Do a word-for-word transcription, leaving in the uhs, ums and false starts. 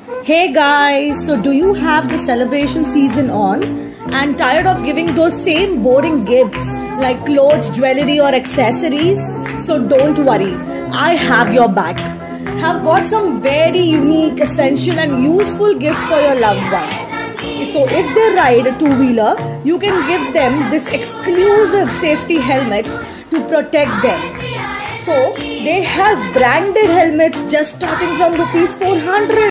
Hey guys, so do you have the celebration season on and tired of giving those same boring gifts like clothes, jewelry or accessories? So don't worry, I have your back. Have got some very unique, essential and useful gifts for your loved ones. So if they ride a two-wheeler, you can give them this exclusive safety helmets to protect them. So they have branded helmets just starting from rupees four hundred.